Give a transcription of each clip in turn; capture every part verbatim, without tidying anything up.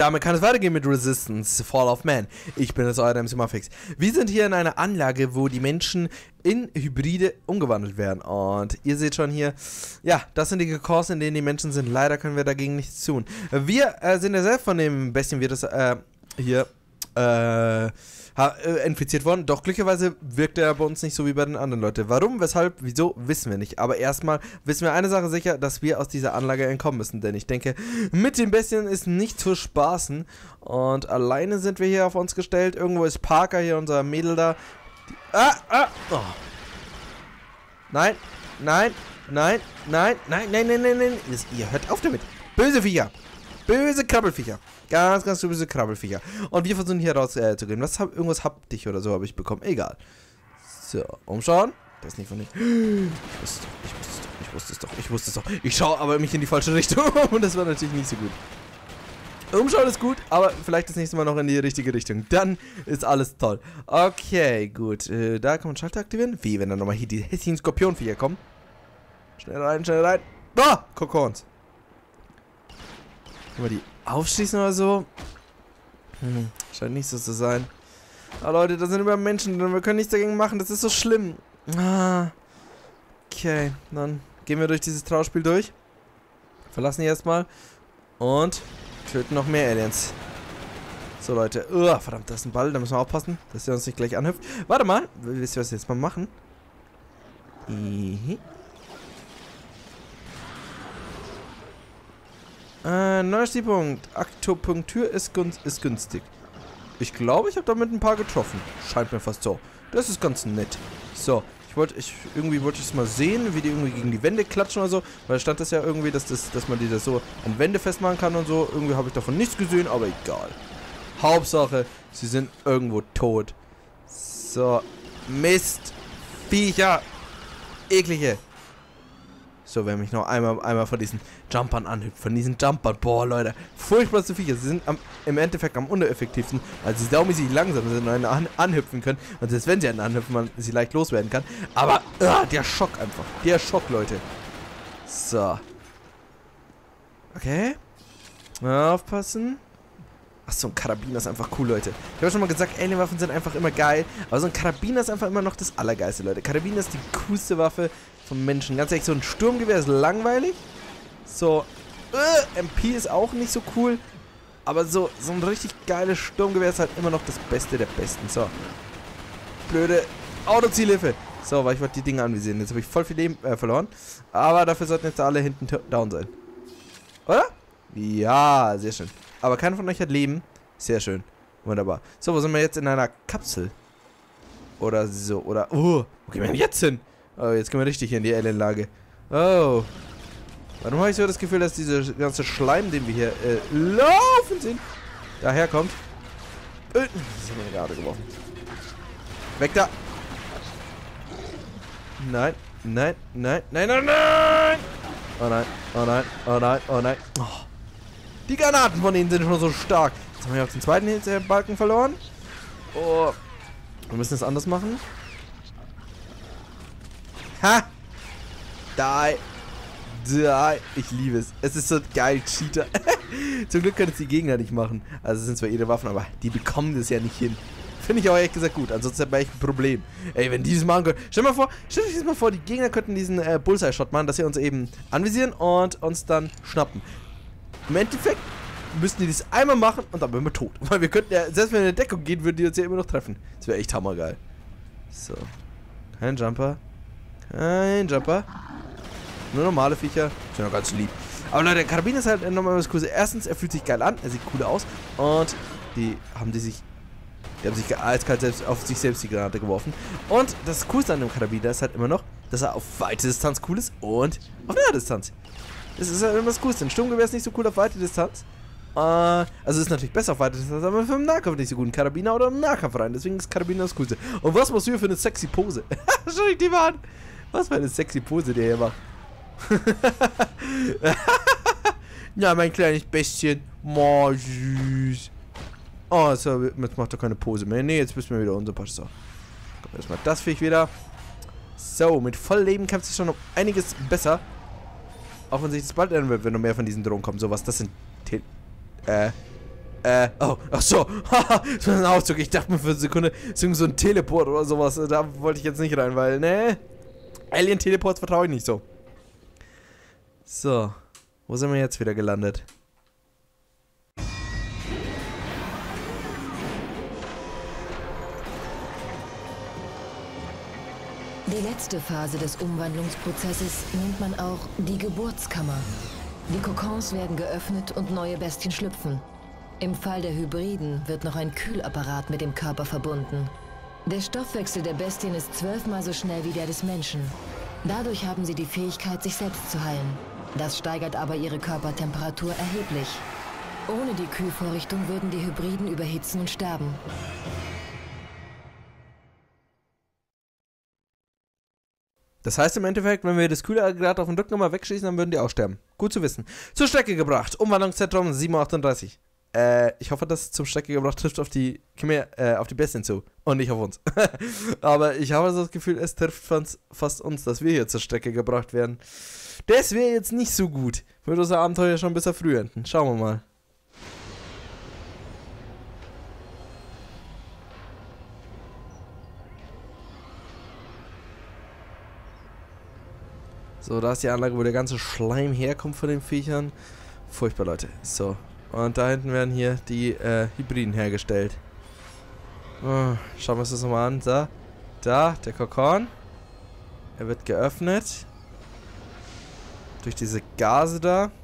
Damit kann es weitergehen mit Resistance, Fall of Man. Ich bin jetzt euer M C Muffix. Wir sind hier in einer Anlage, wo die Menschen in Hybride umgewandelt werden. Und ihr seht schon hier, ja, das sind die Gekors, in denen die Menschen sind. Leider können wir dagegen nichts tun. Wir äh, sind ja selbst von dem Bestien-Virus äh, hier äh, infiziert worden. Doch glücklicherweise wirkt er bei uns nicht so wie bei den anderen Leuten. Warum, weshalb, wieso, wissen wir nicht. Aber erstmal wissen wir eine Sache sicher, dass wir aus dieser Anlage entkommen müssen. Denn ich denke, mit den Bestien ist nicht zu spaßen. Und alleine sind wir hier auf uns gestellt. Irgendwo ist Parker hier, unser Mädel da. Die, ah, ah, oh. Nein, nein, nein, nein, nein, nein, nein, nein, nein. Ihr hört auf damit. Böse Viecher. Böse Krabbelviecher. Ganz, ganz böse Krabbelviecher. Und wir versuchen hier raus äh, zu gehen. Was hab, irgendwas haptisch oder so habe ich bekommen. Egal. So, umschauen. Das ist nicht von nicht. Ich wusste es doch, ich wusste es doch, ich wusste es doch, ich wusste es doch. Ich schaue aber mich in die falsche Richtung. Und das war natürlich nicht so gut. Umschauen ist gut, aber vielleicht das nächste Mal noch in die richtige Richtung. Dann ist alles toll. Okay, gut. Äh, da kann man Schalter aktivieren. Wie, wenn dann nochmal hier die hässlichen Skorpionviecher kommen. Schnell rein, schnell rein. Ah, Kokons. Können wir die aufschließen oder so? Hm, scheint nicht so zu sein. Ah, Leute, da sind immer Menschen drin. Wir können nichts dagegen machen. Das ist so schlimm. Ah. Okay, dann gehen wir durch dieses Trauerspiel durch. Verlassen die erstmal. Und töten noch mehr Aliens. So, Leute. Uh, verdammt, da ist ein Ball. Da müssen wir aufpassen, dass der uns nicht gleich anhüpft. Warte mal. Wisst ihr, was wir jetzt mal machen? Ihi. Äh, neuer Stichpunkt. Akupunktur ist, gun ist günstig. Ich glaube, ich habe damit ein paar getroffen. Scheint mir fast so. Das ist ganz nett. So, ich wollte, ich, irgendwie wollte ich es mal sehen, wie die irgendwie gegen die Wände klatschen oder so. Weil da stand das ja irgendwie, dass, das, dass man die das so an Wände festmachen kann und so. Irgendwie habe ich davon nichts gesehen, aber egal. Hauptsache, sie sind irgendwo tot. So, Mist. Viecher. Eklige. So, wenn mich noch einmal, einmal von diesen Jumpern anhüpft. Von diesen Jumpern. Boah, Leute. Furchtbarste Viecher. Sie sind am, im Endeffekt am uneffektivsten, weil sie saumäßig langsam sind und einen an, anhüpfen können. Und selbst wenn sie einen anhüpfen, man sie leicht loswerden kann. Aber, uh, der Schock einfach. Der Schock, Leute. So. Okay. Aufpassen. Ach, so ein Karabiner ist einfach cool, Leute. Ich habe schon mal gesagt, Alien-Waffen sind einfach immer geil. Aber so ein Karabiner ist einfach immer noch das Allergeilste, Leute. Karabiner ist die coolste Waffe vom Menschen. Ganz ehrlich, so ein Sturmgewehr ist langweilig. So, äh, M P ist auch nicht so cool. Aber so, so ein richtig geiles Sturmgewehr ist halt immer noch das Beste der Besten. So. Blöde Autozielhilfe. So, weil ich wollte die Dinge anvisieren. Jetzt habe ich voll viel Leben äh, verloren. Aber dafür sollten jetzt alle hinten down sein. Oder? Ja, sehr schön. Aber keiner von euch hat Leben. Sehr schön. Wunderbar. So, wo sind wir jetzt in einer Kapsel? Oder so, oder... Oh, wo gehen wir denn jetzt hin? Oh, jetzt gehen wir richtig hier in die Alien-Lage. Oh. Warum habe ich so das Gefühl, dass dieser ganze Schleim, den wir hier äh, laufen sehen, daherkommt? Äh, das haben wir gerade geworfen. Weg da! Nein, nein, nein, nein, nein, nein! Oh nein, oh nein, oh nein, oh nein. Oh. Die Granaten von ihnen sind schon so stark. Jetzt haben wir auch den zweiten Balken verloren. Oh. Wir müssen es anders machen. Ha! Die! Die! Ich liebe es. Es ist so geil, Cheater. Zum Glück können es die Gegner nicht machen. Also es sind zwar ihre Waffen, aber die bekommen das ja nicht hin. Finde ich auch ehrlich gesagt gut. Ansonsten hätten wir echt ein Problem. Ey, wenn die das machen können. Stell dir mal vor, stell euch das mal vor, die Gegner könnten diesen äh, Bullseye-Shot machen, dass sie uns eben anvisieren und uns dann schnappen. Im Endeffekt müssten die das einmal machen und dann wären wir tot. Weil wir könnten ja, selbst wenn wir in eine Deckung gehen, würden die uns ja immer noch treffen. Das wäre echt hammergeil. So. Kein Jumper. Kein Jumper. Nur normale Viecher. Sind ja ganz lieb. Aber Leute, der Karabiner ist halt nochmal was Cooles. Erstens, er fühlt sich geil an. Er sieht cool aus. Und die haben die sich... Die haben sich eiskalt selbst auf sich selbst die Granate geworfen. Und das Coolste an dem Karabiner ist halt immer noch, dass er auf weite Distanz cool ist und auf nahe Distanz. Das ist halt immer das Coolste. Ein Sturmgewehr ist nicht so cool auf weite Distanz. Äh, also ist natürlich besser auf weite Distanz, aber für den Nahkampf nicht so gut. Ein Karabiner oder im Nahkampf rein. Deswegen ist Karabiner das Coolste. Und was machst du hier für eine sexy Pose? Schau ich die mal an. Was für eine sexy Pose der hier macht. Ja, mein kleines Bestien. Oh, süß. Oh, jetzt, jetzt macht er keine Pose mehr. Ne, jetzt müssen wir wieder unser Pasch. So. Komm, erstmal das Viech wieder. So, mit Vollleben kämpft es schon um einiges besser. Auch wenn sich das bald ändern wird, wenn noch mehr von diesen Drohnen kommen. Sowas, das sind... Te äh... Äh, oh, ach so. Haha, das war ein Aufzug. Ich dachte mir für eine Sekunde, ist irgendwie so ein Teleport oder sowas. Da wollte ich jetzt nicht rein, weil, ne? Alien-Teleports vertraue ich nicht so. So. Wo sind wir jetzt wieder gelandet? Die letzte Phase des Umwandlungsprozesses nennt man auch die Geburtskammer. Die Kokons werden geöffnet und neue Bestien schlüpfen. Im Fall der Hybriden wird noch ein Kühlapparat mit dem Körper verbunden. Der Stoffwechsel der Bestien ist zwölfmal so schnell wie der des Menschen. Dadurch haben sie die Fähigkeit, sich selbst zu heilen. Das steigert aber ihre Körpertemperatur erheblich. Ohne die Kühlvorrichtung würden die Hybriden überhitzen und sterben. Das heißt im Endeffekt, wenn wir das Kühlaggregat auf den Rücken nochmal wegschießen, dann würden die auch sterben. Gut zu wissen. Zur Strecke gebracht. Umwandlungszentrum sieben Uhr achtunddreißig. Äh, ich hoffe, dass zum Strecke gebracht trifft auf die, äh, auf die Bestien zu. Und nicht auf uns. Aber ich habe so das Gefühl, es trifft fast uns, dass wir hier zur Strecke gebracht werden. Das wäre jetzt nicht so gut. Würde unser Abenteuer schon ein bisschen früher enden. Schauen wir mal. So, da ist die Anlage, wo der ganze Schleim herkommt von den Viechern. Furchtbar, Leute. So. Und da hinten werden hier die äh, Hybriden hergestellt. Oh, schauen wir uns das nochmal an. Da. Da, der Kokon. Er wird geöffnet. Durch diese Gase da.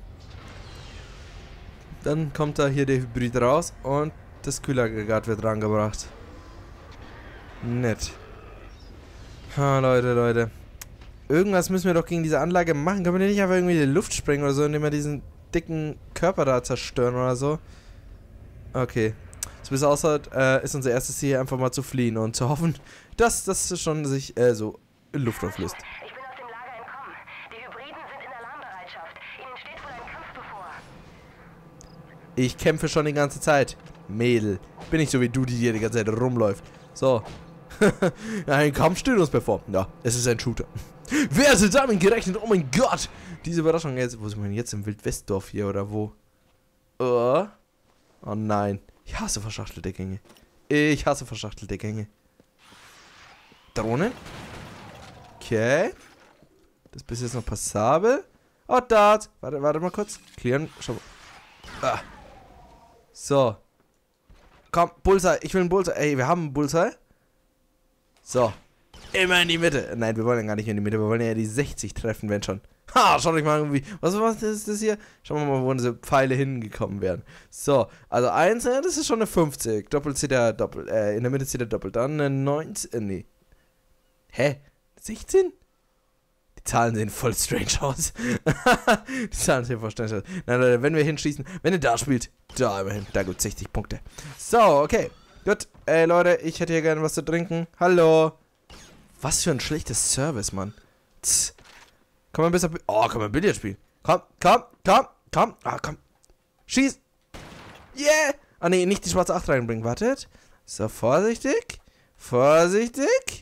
Dann kommt da hier der Hybrid raus und das Kühlaggregat wird rangebracht. Nett. Ha, Leute, Leute. Irgendwas müssen wir doch gegen diese Anlage machen. Können wir nicht einfach irgendwie in die Luft sprengen oder so, indem wir diesen dicken Körper da zerstören oder so? Okay. So wie es aussieht, äh, ist unser erstes Ziel einfach mal zu fliehen und zu hoffen, dass das schon sich äh, so in Luft auflöst. Ich bin aus dem Lager entkommen. Die Hybriden sind in Alarmbereitschaft. Ihnen steht wohl ein Kampf bevor. Ich kämpfe schon die ganze Zeit. Mädel. Bin nicht so wie du, die hier die ganze Zeit rumläuft. So. Ein Kampf steht uns bevor. Ja, es ist ein Shooter. Wer hätte damit gerechnet? Oh mein Gott! Diese Überraschung jetzt. Wo sind wir denn jetzt? Im Wildwestdorf hier oder wo? Oh. Oh nein. Ich hasse verschachtelte Gänge. Ich hasse verschachtelte Gänge. Drohnen? Okay. Das ist bis jetzt noch passabel. Oh, Dart. Warte, warte mal kurz. Clearen. Schau mal. Ah. So. Komm, Bullseye. Ich will einen Bullseye. Ey, wir haben einen Bullseye. So. Immer in die Mitte. Nein, wir wollen ja gar nicht in die Mitte. Wir wollen ja die sechzig treffen, wenn schon. Ha, schaut euch mal irgendwie. Was, was ist das hier? Schauen wir mal, wo diese Pfeile hingekommen wären. So, also eins, das ist schon eine fünfzig. Doppelt zieht er doppelt. Äh, in der Mitte zieht er doppelt. Dann eine neunzehn. Äh, nee. Hä? sechzehn? Die Zahlen sehen voll strange aus. Die Zahlen sehen voll strange aus. Nein, Leute, wenn wir hinschießen, wenn ihr da spielt, da immerhin. Da gibt es sechzig Punkte. So, okay. Gut. Ey, Leute, ich hätte hier gerne was zu trinken. Hallo. Was für ein schlechtes Service, Mann. Tss. Komm mal besser. Oh, komm mal Billard spielen. Komm, komm, komm, komm. Ah, komm. Schieß. Yeah. Ah, nee, nicht die schwarze acht reinbringen. Wartet. So, vorsichtig. Vorsichtig.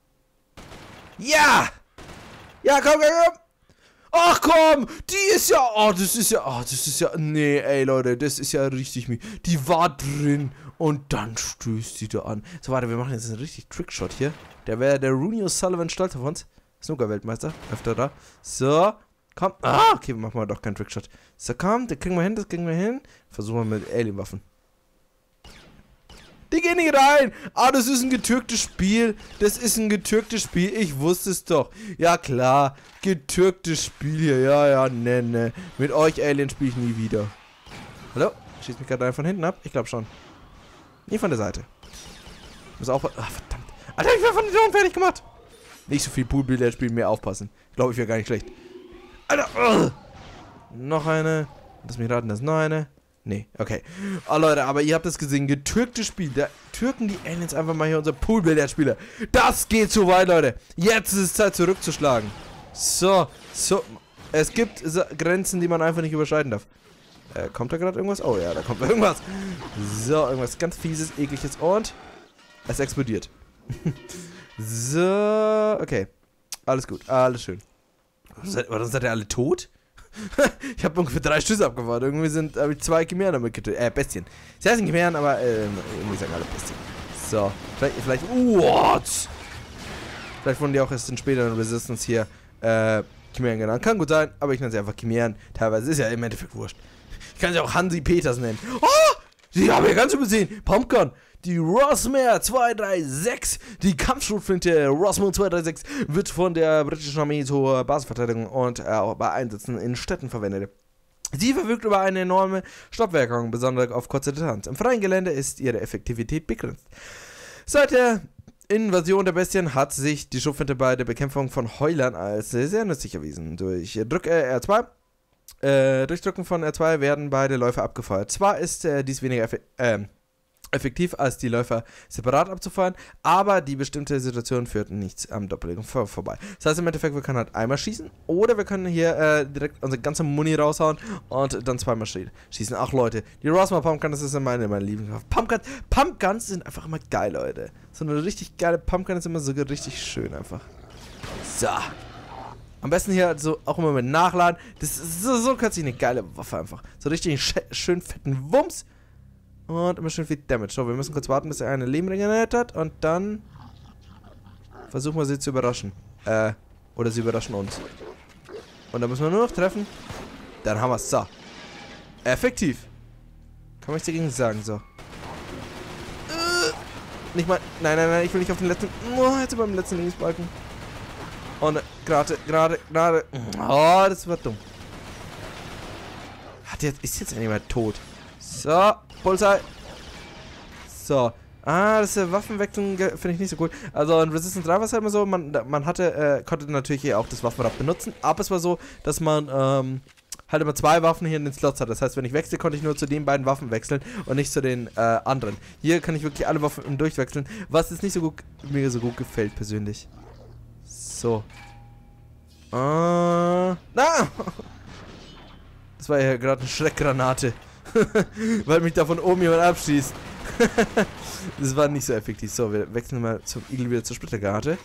Ja. Ja, komm, komm, komm. Ach komm, die ist ja, oh, das ist ja, oh, das ist ja, nee, ey, Leute, das ist ja richtig mies. Die war drin und dann stößt sie da an. So, warte, wir machen jetzt einen richtig Trickshot hier. Der wäre der Rooney O'Sullivan stolz auf uns. Snooker-Weltmeister, öfter da. So, komm, ah, okay, machen wir doch keinen Trickshot. So, komm, den kriegen wir hin, das kriegen wir hin. Versuchen wir mit Alien-Waffen. Die gehen nicht rein. Ah, das ist ein getürktes Spiel. Das ist ein getürktes Spiel. Ich wusste es doch. Ja, klar. Getürktes Spiel hier. Ja, ja, ne, ne. Mit euch Alien spiele ich nie wieder. Hallo? Schießt mich gerade einer von hinten ab? Ich glaube schon. Nie von der Seite. Muss auch... Ach, verdammt. Alter, ich werde von den Drohnen fertig gemacht. Nicht so viel Poolbilder spielen, mehr aufpassen. Glaube ich, wäre gar nicht schlecht. Alter. Ugh. Noch eine. Lass mich raten, das ist noch eine. Nee, okay. Oh, Leute, aber ihr habt das gesehen. Getürktes Spiel. Da türken die Aliens einfach mal hier unser Poolbillardspieler. Das geht zu weit, Leute. Jetzt ist es Zeit, zurückzuschlagen. So, so. Es gibt Grenzen, die man einfach nicht überschreiten darf. Äh, kommt da gerade irgendwas? Oh ja, da kommt irgendwas. So, irgendwas ganz Fieses, Ekliges und es explodiert. So, okay. Alles gut, alles schön. Oder seid ihr alle tot? Ich habe ungefähr drei Schüsse abgefahren. Irgendwie sind habe ich zwei Chimären damit getötet. Äh, Bestien. Sie heißen Chimären, aber ähm, irgendwie sagen alle Bestien. So, vielleicht, vielleicht, what? Vielleicht wurden die auch erst in späteren Resistance hier, äh, Chimären genannt. Kann gut sein, aber ich nenne sie einfach Chimären. Teilweise ist ja im Endeffekt wurscht. Ich kann sie auch Hansi Peters nennen. Oh! Sie haben ja ganz übersehen. Pumpgun. Die Rossmare zwei drei sechs, die Kampfschrotflinte Rossmare zwei drei sechs, wird von der britischen Armee zur Basisverteidigung und äh, auch bei Einsätzen in Städten verwendet. Sie verfügt über eine enorme Stoppwirkung, besonders auf kurze Distanz. Im freien Gelände ist ihre Effektivität begrenzt. Seit der Invasion der Bestien hat sich die Schrotflinte bei der Bekämpfung von Heulern als sehr, sehr nützlich erwiesen. Durch Drück äh, R zwei, äh, durch Drücken von R zwei werden beide Läufer abgefeuert. Zwar ist äh, dies weniger effektiv, äh, effektiv als die Läufer separat abzufahren, aber die bestimmte Situation führt nichts am Doppelung vor vorbei. Das heißt im Endeffekt, wir können halt einmal schießen oder wir können hier äh, direkt unsere ganze Muni raushauen und dann zweimal schießen. Ach Leute, die Rossmare Pumpgun, das ist meine, meine Lieblingswaffe. Pumpguns, Pumpguns sind einfach immer geil, Leute. So eine richtig geile Pumpgun ist immer so richtig schön einfach. So. Am besten hier so auch immer mit Nachladen. Das ist so, so kürzlich eine geile Waffe einfach. So richtig schön fetten Wumms. Und immer schön viel Damage. So, wir müssen kurz warten, bis er eine Leben regeneriert hat. Und dann versuchen wir sie zu überraschen. Äh, oder sie überraschen uns. Und dann müssen wir nur noch treffen. Dann haben wir es. So. Effektiv. Kann man nichts dagegen sagen. So. Äh, nicht mal. Nein, nein, nein. Ich will nicht auf den letzten. Oh, jetzt über dem letzten Linksbalken. Und gerade, gerade, gerade. Oh, das war dumm. Hat jetzt, ist jetzt endlich mal tot. So, Bullseye. So. Ah, das ist Waffenwechseln finde ich nicht so gut. Also in Resistance drei war es halt immer so, man, man hatte, äh, konnte natürlich hier auch das Waffenrad benutzen, aber es war so, dass man ähm, halt immer zwei Waffen hier in den Slots hat. Das heißt, wenn ich wechsle, konnte ich nur zu den beiden Waffen wechseln und nicht zu den äh, anderen. Hier kann ich wirklich alle Waffen durchwechseln, was jetzt nicht so gut, mir so gut gefällt persönlich. So. Äh, na! Das war ja gerade eine Schreckgranate. Weil mich da von oben jemand abschießt. Das war nicht so effektiv. So, wir wechseln mal zum Igel wieder zur Splittergranate.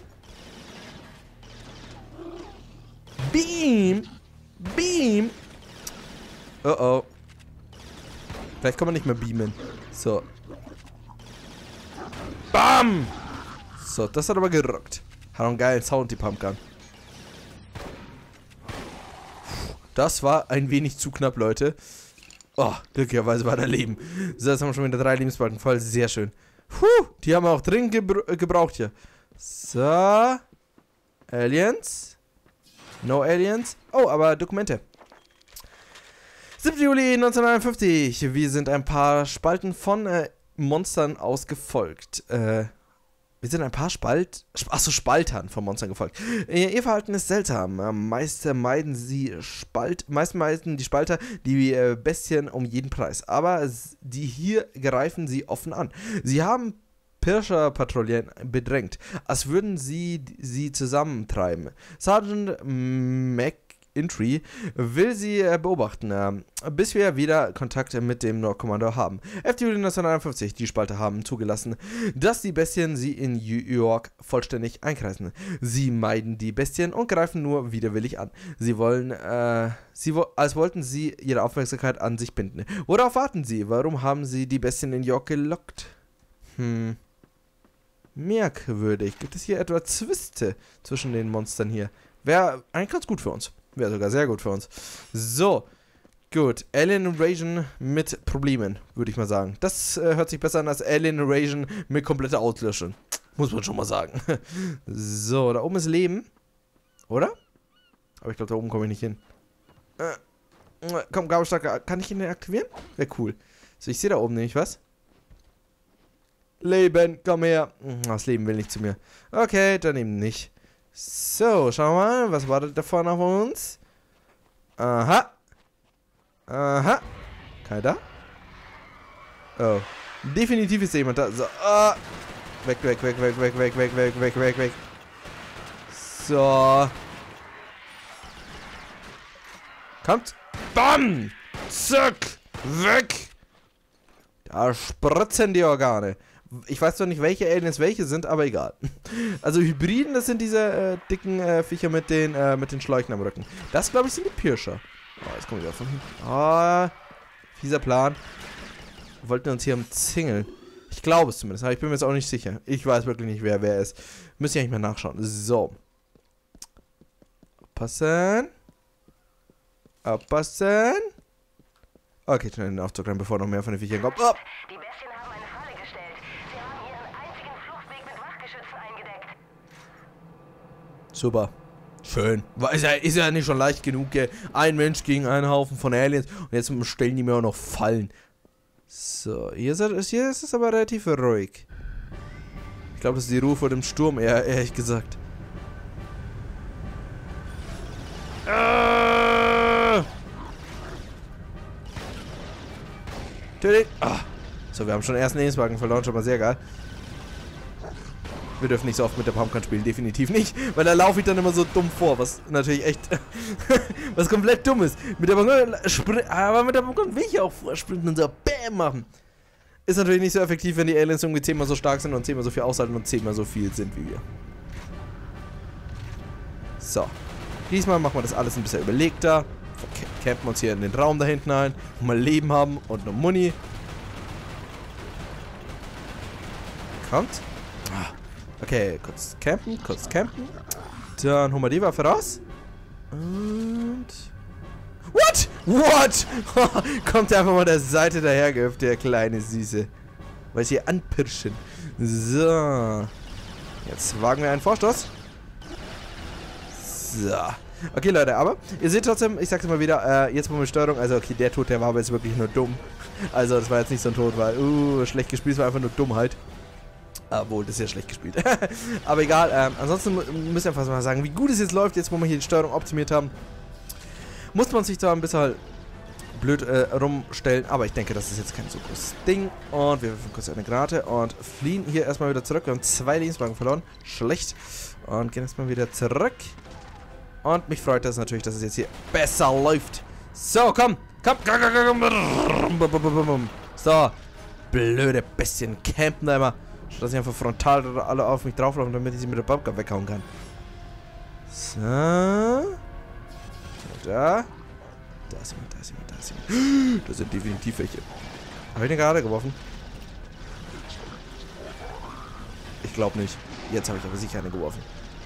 Beam! Beam! Oh oh. Vielleicht kann man nicht mehr beamen. So. Bam! So, das hat aber gerockt. Hat auch einen geilen Sound, die Pumpgun. Das war ein wenig zu knapp, Leute. Oh, glücklicherweise war der Leben. So, jetzt haben wir schon wieder drei Lebensbalken voll. Sehr schön. Puh, die haben wir auch dringend gebra gebraucht hier. So. Aliens. No Aliens. Oh, aber Dokumente. siebter Juli neunzehnhunderteinundfünfzig. Wir sind ein paar Spalten von äh, Monstern ausgefolgt. Äh, wir sind ein paar Spalt... Achso, Spaltern von Monstern gefolgt. Ihr, ihr Verhalten ist seltsam. Meist meiden sie Spalt... Meist meiden die Spalter die äh, Bestien um jeden Preis. Aber die hier greifen sie offen an. Sie haben Pirscher-Patrouillen bedrängt, als würden sie sie zusammentreiben. Sergeant McIntry will sie äh, beobachten, äh, bis wir wieder Kontakt mit dem Nordkommando haben. elfter Juli neunzehnhunderteinundfünfzig, die Spalter haben zugelassen, dass die Bestien sie in New York vollständig einkreisen. Sie meiden die Bestien und greifen nur widerwillig an. Sie wollen, äh, sie wo als wollten sie ihre Aufmerksamkeit an sich binden. Worauf warten sie? Warum haben sie die Bestien in New York gelockt? Hm... Merkwürdig. Gibt es hier etwa Zwiste zwischen den Monstern hier? Wäre eigentlich ganz gut für uns. Wäre sogar sehr gut für uns. So. Gut. Alien Invasion mit Problemen, würde ich mal sagen. Das äh, hört sich besser an als Alien Invasion mit kompletter Auslöschung. Muss man schon mal sagen. So, da oben ist Leben. Oder? Aber ich glaube, da oben komme ich nicht hin. Äh, komm, Gabelstark, kann ich ihn aktivieren? Wäre cool. So, ich sehe da oben nämlich was. Leben, komm her. Das Leben will nicht zu mir. Okay, dann eben nicht. So, schauen wir mal. Was wartet da vorne auf uns? Aha. Aha. Keiner da? Oh. Definitiv ist da jemand da. So. Ah. Weg, weg, weg, weg, weg, weg, weg, weg, weg, weg, weg. So. Kommt. Bam. Zack. Weg. Da spritzen die Organe. Ich weiß zwar nicht, welche Aliens welche sind, aber egal. Also Hybriden, das sind diese äh, dicken äh, Viecher mit den, äh, mit den Schläuchen am Rücken. Das, glaube ich, sind die Pirscher. Oh, jetzt kommen wir wieder von hinten. Oh, fieser Plan. Wir wollten uns hier umzingeln. Ich glaube es zumindest, aber ich bin mir jetzt auch nicht sicher. Ich weiß wirklich nicht, wer wer ist. Müssen ja nicht mehr nachschauen. So. Aufpassen. Aufpassen. Okay, schnell den Aufzug rein, bevor noch mehr von den Viechern kommt. Oh. Die Bestien haben eine Falle gestellt. Sie haben ihren einzigen Fluchtweg mit Wachgeschützen eingedeckt. Super. Schön. Ist ja, ist ja nicht schon leicht genug, gell? Ein Mensch gegen einen Haufen von Aliens. Und jetzt stellen die mir auch noch Fallen. So, hier ist, es, hier ist es aber relativ ruhig. Ich glaube, das ist die Ruhe vor dem Sturm, eher, ehrlich gesagt. Ah! Tödlich. Ah. So, wir haben schon den ersten Lebenswagen verloren, schon mal sehr geil. Wir dürfen nicht so oft mit der Pumpgun spielen, definitiv nicht, weil da laufe ich dann immer so dumm vor, was natürlich echt, was komplett dumm ist. Mit der Pumpgun, aber mit der Pumpgun will ich auch vorsprinten und so BÄM machen. Ist natürlich nicht so effektiv, wenn die Aliens irgendwie zehnmal so stark sind und zehnmal so viel aushalten und zehnmal so viel sind wie wir. So. Diesmal machen wir das alles ein bisschen überlegter. Campen uns hier in den Raum da hinten ein, wo wir Leben haben und noch Muni. Kommt. Ah. Okay, kurz campen, kurz campen. Dann holen wir die Waffe raus. Und... What? What? Kommt einfach mal der Seite daher gehüpft, der kleine Süße. Weil sie hier anpirschen. So. Jetzt wagen wir einen Vorstoß. So. Okay, Leute, aber ihr seht trotzdem, ich sag's immer wieder, äh, jetzt mal mit Steuerung, also okay, der Tod, der war aber jetzt wirklich nur dumm. Also das war jetzt nicht so ein Tod, weil, uh, schlecht gespielt, es war einfach nur Dummheit. Obwohl, das ist ja schlecht gespielt. Aber egal, ähm, ansonsten müsst ihr einfach mal sagen, wie gut es jetzt läuft, jetzt wo wir hier die Steuerung optimiert haben. Muss man sich da ein bisschen halt blöd äh, rumstellen, aber ich denke, das ist jetzt kein so großes Ding. Und wir werfen kurz eine Granate und fliehen hier erstmal wieder zurück. Wir haben zwei Lebenswagen verloren, schlecht. Und gehen erstmal wieder zurück. Und mich freut das natürlich, dass es jetzt hier besser läuft. So, komm, komm, komm, komm, komm. So, blöde Bestien campen da immer. Statt dass ich einfach frontal alle auf mich drauflaufen, damit ich sie mit der Pumpgun weghauen kann. So. Da. Da ist jemand, da ist jemand, da ist jemand. Das sind definitiv welche. Habe ich eine gerade geworfen? Ich glaube nicht. Jetzt habe ich aber sicher eine geworfen.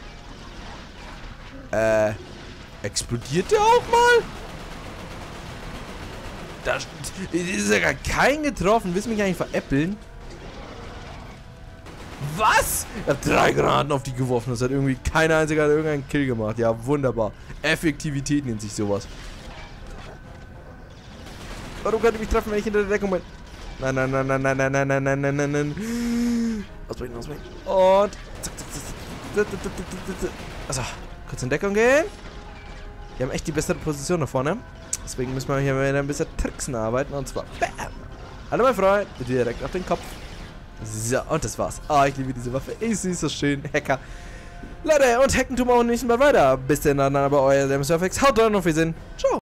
Äh. Explodiert der auch mal? Da ist ja gar kein getroffen. Willst du mich eigentlich veräppeln? Was? Ich habe drei Granaten auf die geworfen. Das hat irgendwie keiner einziger hat irgendeinen Kill gemacht. Ja, wunderbar. Effektivität nennt sich sowas. Warum kann ich mich treffen, wenn ich hinter der Deckung bin? Nein, nein, nein, nein, nein, nein, nein, nein, nein, nein, nein, nein. Ausbrechen, ausbrechen. Und. Zack, zack, zack, zack. Also, kurz in Deckung gehen. Wir haben echt die bessere Position da vorne. Deswegen müssen wir hier wieder ein bisschen Tricksen arbeiten. Und zwar. Bam! Hallo, mein Freund. Direkt auf den Kopf. So, und das war's. Ah, oh, ich liebe diese Waffe. Ich sehe so schön. Hacker. Leute, und hacken tun wir auch nicht mehr weiter. Bis dann, dann aber euer Surfix. Haut rein und wir sehen. Ciao.